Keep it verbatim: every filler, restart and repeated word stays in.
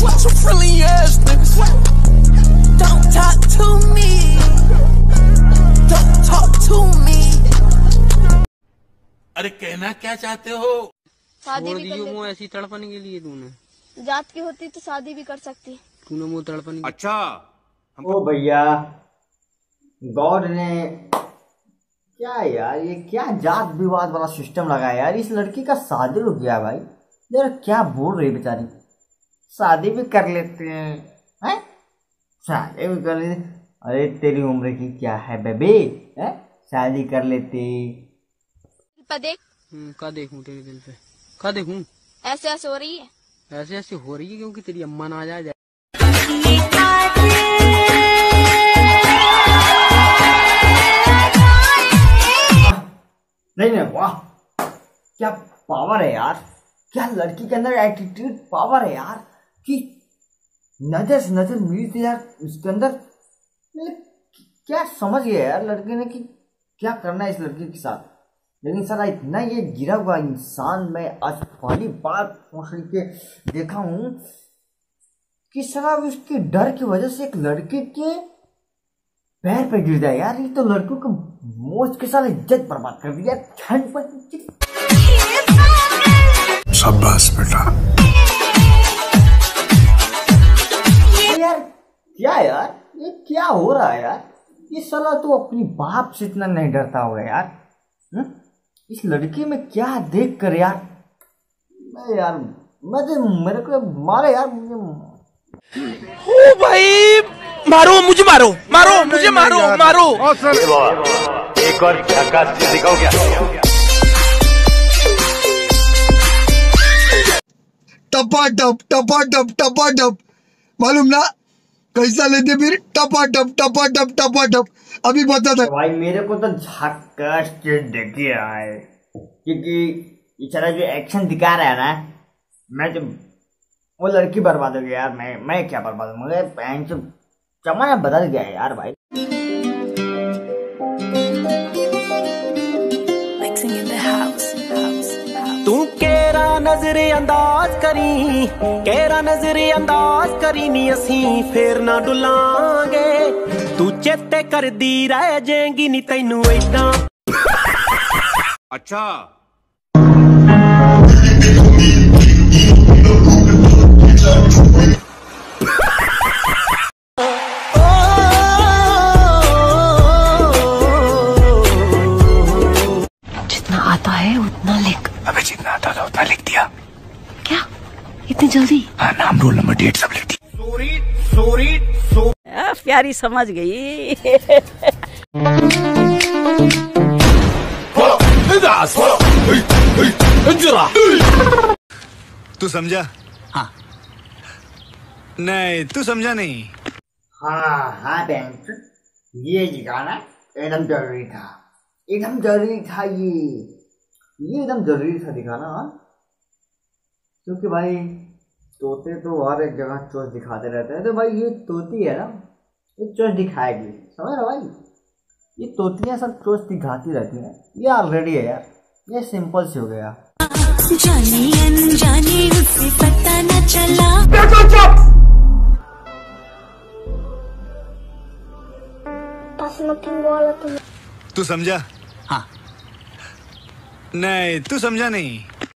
Some friendly ass niggas. Don't talk to me. Don't talk to me. अरे कहना क्या चाहते हो? शादी भी कर लेती। वो ऐसी तड़पने के लिए तूने जात की होती तो शादी भी कर सकती। तूने वो तड़पने। अच्छा ओ भैया, गॉड ने क्या यार, ये क्या जात विवाद वाला सिस्टम लगाया यार। इस लड़की का शादी रुक गया भाई। यार क्या बोल रही बेचारी, शादी भी कर लेते हैं, हैं? शादी भी कर लेते। अरे तेरी उम्र की क्या है बेबी, हैं? शादी कर लेती। देख का देखूं तेरे दिल पे, का देखूं? ऐसे ऐसे हो रही है, ऐसे ऐसे हो रही है क्योंकि तेरी अम्मा ना आ जाए। नहीं नहीं, वाह क्या पावर है यार, क्या लड़की के अंदर एटीट्यूड पावर है यार, कि नजर से नजर मिली थी यार उसके अंदर। क्या समझ गया यार लड़के ने कि क्या करना है इस लड़की के साथ। लेकिन साला इतना ये गिरा हुआ इंसान मैं आज पहली बार पहुंच के देखा हूं कि साला उसके डर की वजह से एक लड़के के पैर पे गिर जाए यार। ये तो लड़कों को मोच के साथ इज्जत बर्बाद कर दिया। ठंड पर शाबाश बेटा। यार क्या यार, ये क्या हो रहा है यार। ये साला तो अपनी बाप से इतना नहीं डरता होगा यार। हुँ? इस लड़की में क्या देख कर यार, मैं यार मैं तो मेरे को मारे यार मुझे। ओ भाई मारो मुझे, मारो मारो मुझे, मारो मारो। एक और झकास चीज दिखाओ क्या? टपा टप टपा टप टपा टप, मालूम ना कैसा लेते फिर? टपा टप टपा टप टपा टप। अभी बता था भाई मेरे को तो झक्कास चीज देखी है, क्योंकि बेचारा जो एक्शन दिखा रहा है ना, मैं जब वो लड़की बर्बाद हो गई यार। मैं मैं क्या बर्बाद हूँ, मुझे पैंट से जमाना बदल गया है यार भाई। तू केरा नजरे अंदाज करी, केरा नजरे अंदाज करी नी असी फेर ना डुलांगे। तू चेते कर दी रह जाएगी नी तैनू ऐदा। अच्छा जितना आता है उतना लिख। अबे जितना आता था उतना लिख दिया। क्या इतनी जल्दी? हाँ, नाम रोल नंबर डेट सब लिख दी। सॉरी सॉरी सो प्यारी समझ गई। तू समझा? हाँ नहीं तू समझा नहीं। हाँ हाँ बैंक, ये दिखाना एकदम जरूरी था, एकदम जरूरी था। ये ये एकदम जरूरी था दिखाना। हाँ, क्योंकि भाई तोते तो हर एक जगह चोच दिखाते रहते हैं, तो भाई ये तोती है ना, ये चोच दिखाएगी। समझ रहे भाई, ये तोतियां सब चोच दिखाती रहती हैं। ये ऑलरेडी है यार, ये सिंपल से हो गया। जानी अनजानी उसे पता न चला। तू समझा? हाँ नहीं तू समझा नहीं।